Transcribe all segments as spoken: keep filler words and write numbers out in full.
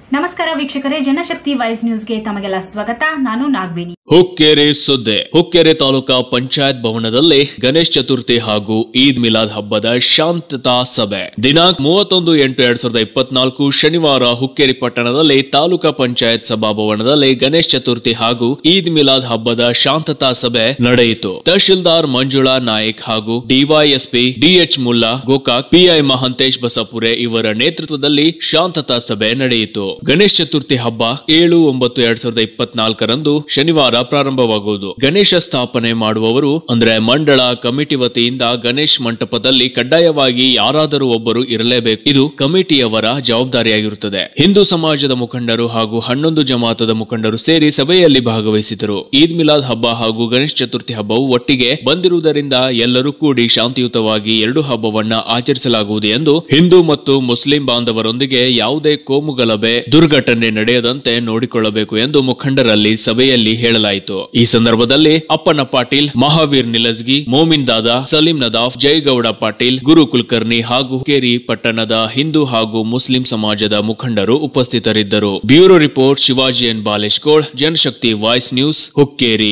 ನಮಸ್ಕಾರ ವೀಕ್ಷಕರೇ, ಜನಶಕ್ತಿ ವಾಯ್ಸ್ ನ್ಯೂಸ್ಗೆ ತಮಗೆಲ್ಲ ಸ್ವಾಗತ. ನಾನು ನಾಗವೇಣಿ. ಹುಕ್ಕೇರಿ ಸುದ್ದಿ. ಹುಕ್ಕೇರಿ ತಾಲೂಕಾ ಪಂಚಾಯತ್ ಭವನದಲ್ಲಿ ಗಣೇಶ ಚತುರ್ಥಿ ಹಾಗೂ ಈದ್ ಮಿಲಾದ್ ಹಬ್ಬದ ಶಾಂತತಾ ಸಭೆ ದಿನಾಂಕ ಮೂವತ್ತೊಂದು ಎಂಟು ಎರಡ್ ಸಾವಿರದ ಇಪ್ಪತ್ನಾಲ್ಕು ಶನಿವಾರ ಹುಕ್ಕೇರಿ ಪಟ್ಟಣದಲ್ಲಿ ತಾಲೂಕಾ ಪಂಚಾಯತ್ ಸಭಾಭವನದಲ್ಲಿ ಗಣೇಶ ಚತುರ್ಥಿ ಹಾಗೂ ಈದ್ ಮಿಲಾದ್ ಹಬ್ಬದ ಶಾಂತತಾ ಸಭೆ ನಡೆಯಿತು. ತಹಶೀಲ್ದಾರ್ ಮಂಜುಳಾ ನಾಯಕ್ ಹಾಗೂ DYSP DH Mulla Gokak, PI Mahantesh Basapure ಇವರ ನೇತೃತ್ವದಲ್ಲಿ ಶಾಂತತಾ ಸಭೆ ನಡೆಯಿತು. ಗಣೇಶ ಚತುರ್ಥಿ ಹಬ್ಬ ಏಳು ಒಂಬತ್ತು ಎರಡ್ ಸಾವಿರದ ಇಪ್ಪತ್ನಾಲ್ಕರಂದು ಶನಿವಾರ ಪ್ರಾರಂಭವಾಗುವುದು. ಗಣೇಶ ಸ್ಥಾಪನೆ ಮಾಡುವವರು ಅಂದ್ರೆ ಮಂಡಳ ಕಮಿಟಿ ವತಿಯಿಂದ ಗಣೇಶ್ ಮಂಟಪದಲ್ಲಿ ಕಡ್ಡಾಯವಾಗಿ ಯಾರಾದರೂ ಒಬ್ಬರು ಇರಲೇಬೇಕು. ಇದು ಕಮಿಟಿಯವರ ಜವಾಬ್ದಾರಿಯಾಗಿರುತ್ತದೆ. ಹಿಂದೂ ಸಮಾಜದ ಮುಖಂಡರು ಹಾಗೂ ಹನ್ನೊಂದು ಜಮಾತದ ಮುಖಂಡರು ಸೇರಿ ಸಭೆಯಲ್ಲಿ ಭಾಗವಹಿಸಿದರು. ಈದ್ ಮಿಲಾದ್ ಹಬ್ಬ ಹಾಗೂ ಗಣೇಶ ಚತುರ್ಥಿ ಹಬ್ಬವು ಒಟ್ಟಿಗೆ ಬಂದಿರುವುದರಿಂದ ಎಲ್ಲರೂ ಕೂಡಿ ಶಾಂತಿಯುತವಾಗಿ ಎರಡು ಹಬ್ಬವನ್ನ ಆಚರಿಸಲಾಗುವುದು ಎಂದು ಹಿಂದೂ ಮತ್ತು ಮುಸ್ಲಿಂ ಬಾಂಧವರೊಂದಿಗೆ ಯಾವುದೇ ಕೋಮುಗಲಭೆ ದುರ್ಘಟನೆ ನಡೆಯದಂತೆ ನೋಡಿಕೊಳ್ಳಬೇಕು ಎಂದು ಮುಖಂಡರಲ್ಲಿ ಸಭೆಯಲ್ಲಿ ಹೇಳಲಾಯಿತು. ಈ ಸಂದರ್ಭದಲ್ಲಿ ಅಪ್ಪನ ಪಾಟೀಲ್, ಮಹಾವೀರ್ ನಿಲಸ್ಗಿ, ಮೋಮಿನ್ ದಾದಾ, ಸಲೀಂ ನದಾಫ್, ಜಯಗೌಡ ಪಾಟೀಲ್, ಗುರು ಕುಲಕರ್ಣಿ ಹಾಗೂ ಹುಕ್ಕೇರಿ ಪಟ್ಟಣದ ಹಿಂದೂ ಹಾಗೂ ಮುಸ್ಲಿಂ ಸಮಾಜದ ಮುಖಂಡರು ಉಪಸ್ಥಿತರಿದ್ದರು. Bureau report Shivaji N Baleshkol, Janashakti voice news, Hukkeri.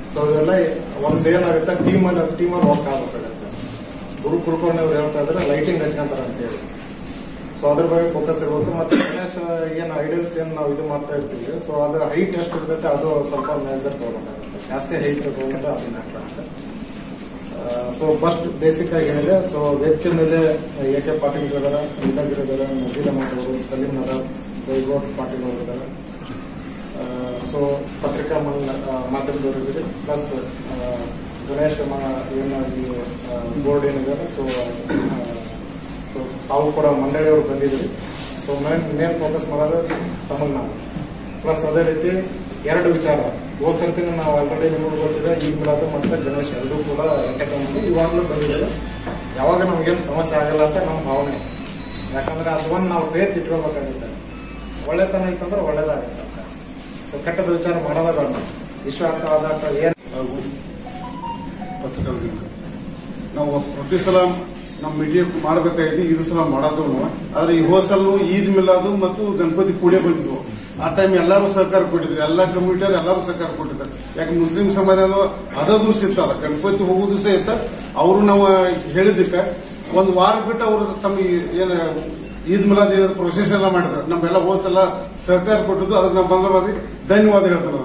Guru Kulkarni ಅವರು ಹೇಳ್ತಾ ಇದ್ರೆ ಲೈಟಿಂಗ್ ಹಚ್ಕೊಂತಾರ ಅಂತ ಹೇಳಿ, ಸೊ ಅದ್ರ ಬಗ್ಗೆ ಫೋಕಸ್ ಇರಬೇಕು. ಮತ್ತೆ ಗಣೇಶ ಏನು ಐಡಲ್ಸ್ ಏನು ನಾವು ಇದು ಮಾಡ್ತಾ ಇರ್ತೀವಿ, ಸೊ ಅದರ ಹೈಟ್ ಎಷ್ಟು ಇರ್ತೈತೆ ಅದು ಸ್ವಲ್ಪ ಮೇಜರ್ ತಗೋಬೇಕಾಗುತ್ತೆ. ಜಾಸ್ತಿ ಹೈಟ್ ತಗೊಂಡ್ರೆ ಅದನ್ನ ಹಾಕ್ತಾರೆ. ಸೊ ಫಸ್ಟ್ ಬೇಸಿಕ್ ಆಗಿ ಏನಿದೆ, ಸೊ ವೆಚ್ ಮೇಲೆ ಎ ಕೆ ಪಾಟೀಲ್ ಇದ್ದಾರೆ, ನಿಲಾಜಿರ್ ಇದ್ದಾರೆ, ನಜೀರ್ ಅಹಮದ್ ಅವರು, ಸಲೀಂ ನದಾಫ್, ಜಯಗೌಡ್ ಪಾಟೀಲ್ ಅವರು ಇದ್ದಾರೆ. ಸೊ ಪತ್ರಿಕಾ ಮಾಧ್ಯಮದವರು ಇದ್ದಾರೆ, ಪ್ಲಸ್ ಗಣೇಶ ಏನು ಬೋರ್ಡ್ ಏನಿದ್ದಾರೆ, ಸೊ ತಾವು ಕೂಡ ಮಂಡಳಿಯವರು ಬಂದಿದ್ರಿ. ಸೊ ಮೇನ್ ಮೇನ್ ಫೋಕಸ್ ಮಾಡೋದು ತಮಿಳ್ನಾಡು. ಪ್ಲಸ್ ಅದೇ ರೀತಿ ಎರಡು ವಿಚಾರ, ಹೋದ ಸರ್ತಿನ ನಾವು ಆಲ್ರೆಡಿ ನಿಮಗೆ ಗೊತ್ತಿದೆ, ಈಗ ಮಿಲಾದ್ ಮತ್ತೆ ಗಣೇಶ ಎರಡೂ ಕೂಡ ಎಂಟರ್ಟೈನ್ಮೆಂಟ್ ಇವಾಗಲೂ ಬಂದಿದೆ. ಯಾವಾಗ ನಮ್ಗೇನು ಸಮಸ್ಯೆ ಆಗಲ್ಲ ಅಂತ ನಮ್ಮ ಭಾವನೆ. ಯಾಕಂದ್ರೆ ಅದು ಒಂದು ನಾವು ಫೇತ್ ಇಟ್ಕೋಬೇಕಾಗುತ್ತೆ. ಒಳ್ಳೆತನ ಇತ್ತಂದ್ರೆ ಒಳ್ಳೇದಾಗುತ್ತೆ ಅಂತ. ಸೊ ಕೆಟ್ಟದ ವಿಚಾರ ಮಾಡೋದಾಗ ವಿಶ್ವ ಅರ್ಥ ಆದಾಗ ಏನು ಪತ್ರಕರ್ತರಿಂದ ನಾವು ಪ್ರತಿ ಸಲ ನಮ್ಮ ಮೀಡಿಯಾ ಮಾಡಬೇಕಾಗಿದೆ, ಇದು ಸಲ ಮಾಡೋದು. ಆದ್ರೆ ಈ ಹೋದ ಸಲ ಈದ್ ಮಿಲಾದು ಮತ್ತು ಗಣಪತಿ ಕೂಡೇ ಬಂದಿದ್ವು. ಆ ಟೈಮ್ ಎಲ್ಲರೂ ಸಹಕಾರ ಕೊಟ್ಟಿದ್ರು, ಎಲ್ಲಾ ಕಮಿಟಿಯವರು ಎಲ್ಲರೂ ಸಹಕಾರ ಕೊಟ್ಟಿದ್ದಾರೆ. ಯಾಕೆ ಮುಸ್ಲಿಂ ಸಮಾಜ ಅದ ದಿವಸ ಇತ್ತ, ಅದ ಗಣಪತಿ ಹೋಗೋ ದಿವಸ ಇತ್ತ. ಅವರು ನಾವು ಹೇಳಿದ್ದಕ್ಕೆ ಒಂದು ವಾರ ಬಿಟ್ಟು ಅವರು ತಮ್ಮ ಏನ ಈದ್ ಮಿಲಾದ್ ಏನಾದ್ರು ಪ್ರೊಸೆಸ್ ಎಲ್ಲ ಮಾಡಿದ್ರು. ನಮ್ಮೆಲ್ಲ ಹೋದ ಸಲ ಸಹಕಾರ ಕೊಟ್ಟಿದ್ದು, ಅದಕ್ಕೆ ನಾವು ಬಂಧವಾಗಿ ಧನ್ಯವಾದ ಹೇಳ್ತಾರೆ.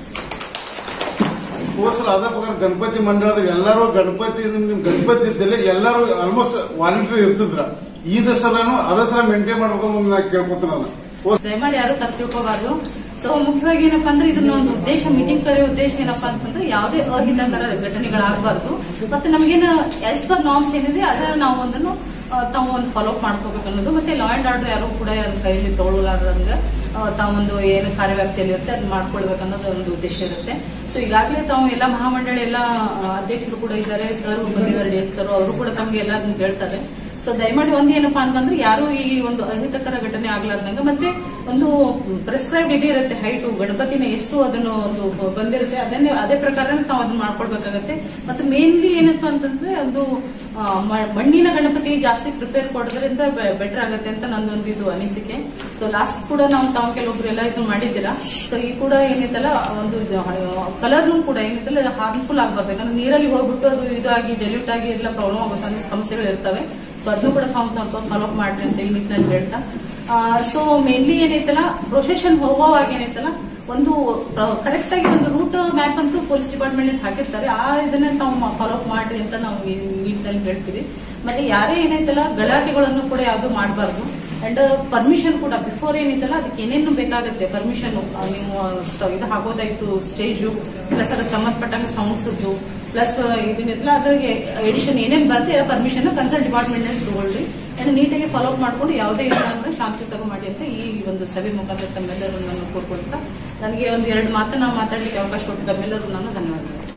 ಹೋಸಲ ಅದೇ ಪ್ರಕಾರ ಗಣಪತಿ ಮಂಡಳದ ಎಲ್ಲರೂ ಗಣಪತಿ ನಿಮ್ ಗಣಪತಿ ಇದ್ದಲ್ಲಿ ಎಲ್ಲರೂ ಆಲ್ಮೋಸ್ಟ್ ವಾಲಂಟಿಯರ್ ಇರ್ತಿದ್ರ. ಈ ಸಲನು ಅದೇ ಸಲ ಮೇಂಟೈನ್ ಮಾಡ್ಬೇಕು ನಾ ಕೇಳ್ಕೊತೀನಿ. ದಯಮಾಡಿ ಯಾರು ತಪ್ಪು ತಿಳ್ಕೋಬಾರ್ದು. ಸೊ ಮುಖ್ಯವಾಗಿ ಏನಪ್ಪಾ ಅಂದ್ರೆ ಇದನ್ನ ಒಂದು ಉದ್ದೇಶ, ಮೀಟಿಂಗ್ ಕರೆಯೋ ಉದ್ದೇಶ ಏನಪ್ಪಾ ಅಂತಂದ್ರೆ ಯಾವುದೇ ಅಹಿತಕರ ಘಟನೆಗಳಾಗಬಾರ್ದು. ಮತ್ತೆ ನಮಗೇನು ಆಸ್ ಪರ್ ನಾರ್ಮ್ಸ್ ಏನಿದೆ ಅದನ್ನ ನಾವು ಒಂದನ್ನು ತಾವು ಒಂದು ಫಾಲೋ ಅಪ್ ಮಾಡ್ಕೋಬೇಕು ಅನ್ನೋದು. ಮತ್ತೆ ಲಾ ಅಂಡ್ ಆರ್ಡರ್ ಯಾರು ಕೂಡ ಕೈಯಲ್ಲಿ ತಗೊಳ್ಳಲಾರ್ದಂಗ ತಾವೊಂದು ಏನು ಕಾರ್ಯವ್ಯಾಪ್ತಿಯಲ್ಲಿ ಇರುತ್ತೆ ಅದನ್ನ ಮಾಡ್ಕೊಳ್ಬೇಕು ಅನ್ನೋದು ಒಂದು ಉದ್ದೇಶ ಇರುತ್ತೆ. ಸೊ ಈಗಾಗಲೇ ತಾವು ಎಲ್ಲ ಮಹಾಮಂಡಳಿ ಎಲ್ಲ ಅಧ್ಯಕ್ಷರು ಕೂಡ ಇದ್ದಾರೆ, ಸರ್ ಬಂದಿದ್ದಾರೆ, ಡಿ ಎಸ್ ಸರ್ ಅವರು ಕೂಡ ತಮಗೆ ಎಲ್ಲ ಹೇಳ್ತಾರೆ. ಸೊ ದಯಮಾಡಿ ಒಂದು ಏನಪ್ಪಾ ಅಂತಂದ್ರೆ ಯಾರು ಈ ಒಂದು ಅಹಿತಕರ ಘಟನೆ ಆಗ್ಲಾರ್ದಂಗ, ಮತ್ತೆ ಒಂದು ಪ್ರಿಸ್ಕ್ರೈಬ್ ಇದೇ ಇರುತ್ತೆ ಹೈಟು, ಗಣಪತಿನ ಎಷ್ಟು ಅದನ್ನು ಒಂದು ಬಂದಿರುತ್ತೆ ಅದನ್ನೇ ಅದೇ ಪ್ರಕಾರ ತಾವು ಅದನ್ನ ಮಾಡ್ಕೊಳ್ಬೇಕಾಗತ್ತೆ. ಮತ್ತೆ ಮೇನ್ಲಿ ಏನಪ್ಪಾ ಅಂತಂದ್ರೆ ಒಂದು ಮಣ್ಣಿನ ಗಣಪತಿ ಜಾಸ್ತಿ ಪ್ರಿಪೇರ್ ಕೊಡೋದ್ರಿಂದ ಬೆಟರ್ ಆಗತ್ತೆ ಅಂತ ನಂದೊಂದು ಇದು ಅನಿಸಿಕೆ. ಸೊ ಲಾಸ್ಟ್ ಕೂಡ ನಾವು ತಾವು ಕೆಲವೊಬ್ರು ಎಲ್ಲ ಇದು ಮಾಡಿದ್ದೀರಾ. ಸೊ ಈ ಕೂಡ ಏನೈತಲ್ಲ ಒಂದು ಕಲರ್ನು ಕೂಡ ಏನೈತಲ್ಲ ಹಾರ್ಮ್ಫುಲ್ ಆಗಬಾರ್ದು. ಯಾಕಂದ್ರೆ ನೀರಲ್ಲಿ ಹೋಗ್ಬಿಟ್ಟು ಅದು ಇದಾಗಿ ಡೆಲ್ಯೂಟ್ ಆಗಿ ಎಲ್ಲ ಪ್ರಾಬ್ಲಮ್ ಆಗೋ ಸಮಸ್ಯೆಗಳು ಇರ್ತವೆ. ಸೊ ಅದನ್ನು ಕೂಡ ಫಾಲೋ ಅಪ್ ಮಾಡ್ರಿ ಅಂತ ಈ ನಿಟ್ಟಿನಲ್ಲಿ ಹೇಳ್ತಾ, ಸೊ ಮೇನ್ಲಿ ಏನೈತಲ್ಲ ಪ್ರೊಸೆಷನ್ ಹೋಗುವಾಗ ಏನೈತಲ್ಲ ಒಂದು ಕರೆಕ್ಟ್ ಆಗಿ ಒಂದು ರೂಟ್ ಮ್ಯಾಪ್ ಅಂತೂ ಪೊಲೀಸ್ ಡಿಪಾರ್ಟ್ಮೆಂಟ್ ಹಾಕಿರ್ತಾರೆ. ಆ ಇದನ್ನ ತಾವು ಫಾಲೋ ಅಪ್ ಮಾಡ್ರಿ ಅಂತ ನಾವು ಈ ನಿಟ್ಟಿನಲ್ಲಿ ಹೇಳ್ತೀವಿ. ಮತ್ತೆ ಯಾರೇ ಏನೈತಲ್ಲ ಗಲಾಟೆಗಳನ್ನು ಕೂಡ ಯಾವ್ದು ಮಾಡಬಾರ್ದು. ಅಂಡ್ ಪರ್ಮಿಷನ್ ಕೂಡ ಬಿಫೋರ್ ಏನಿತ್ತಲ್ಲ ಅದಕ್ಕೆ ಏನೇನು ಬೇಕಾಗುತ್ತೆ ಪರ್ಮಿಷನ್, ನೀವು ಇದು ಹಾಕೋದಾಯ್ತು ಸ್ಟೇಜು, ಪ್ಲಸ್ ಅದಕ್ಕೆ ಸಂಬಂಧಪಟ್ಟಂಗೆ ಸೌಂಡ್ಸ್, ಪ್ಲಸ್ ಇದನ್ನೆಲ್ಲ ಅದ್ರಿಗೆ ಎಡಿಷನ್ ಏನೇನು ಬರುತ್ತೆ ಪರ್ಮಿಷನ್ ಕನ್ಸರ್ನ್ ಡಿಪಾರ್ಟ್ಮೆಂಟ್ ನಲ್ಲಿ ತಗೊಳ್ರಿ. ಅಂಡ್ ನೀಟಾಗಿ ಫಾಲೋ ಅಪ್ ಮಾಡ್ಕೊಂಡು ಯಾವುದೇ ಇಲ್ಲ ಅಂದ್ರೆ ಶಾಂತಿ ತಗೋ ಮಾಡಿ ಅಂತ ಈ ಒಂದು ಸಭೆ ಮುಖಾಂತರ ತಮ್ಮೆಲ್ಲರೂ ನಾನು ಕೋರ್ಕೊಳ್ತಾ ನನಗೆ ಒಂದು ಎರಡು ಮಾತನ್ನ ಮಾತಾಡ್ಲಿಕ್ಕೆ ಅವಕಾಶ ಕೊಟ್ಟು ತಮ್ಮೆಲ್ಲರೂ ನಾನು ಧನ್ಯವಾದಗಳು.